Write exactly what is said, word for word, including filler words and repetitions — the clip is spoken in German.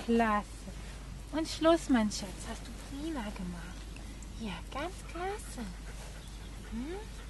klasse. Und Schluss, mein Schatz, hast du prima gemacht. Ja, ganz klasse. Hm?